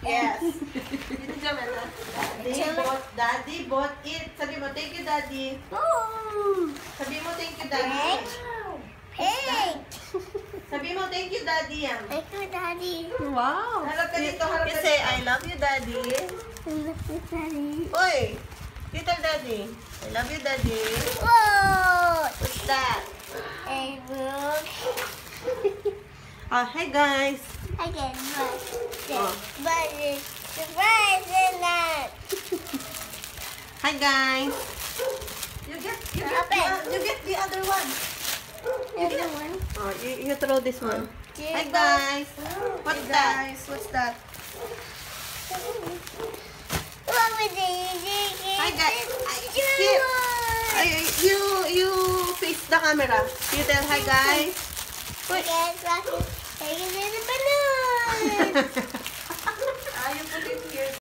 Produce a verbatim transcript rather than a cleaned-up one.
Yes. Dito ka, Meta. Daddy bought, Daddy bought it. Sabi mo, thank you, Daddy. Oh. Sabi mo, thank you, Daddy. Hey. Sabi mo, thank you, Daddy. Yan. Thank you, Daddy. Wow. Harap ka dito, harap You ka say, dito. I love you, Daddy. Thank you, Daddy. Hoy! Little Daddy. I love you, Daddy. Whoa. What's that? Hey, look. Oh, hey guys. I get much. Oh. But it's surprise in that. Hi guys. You get, you get, Open. the, you get the other one. There's one. Oh, you, you throw this one. Hi Hey, guys. What's Hey, that? guys, what's that? What was it? Hi guys. Skip. Ay, you, you face the camera. You tell hi guys. Wait. Hey, the balloon.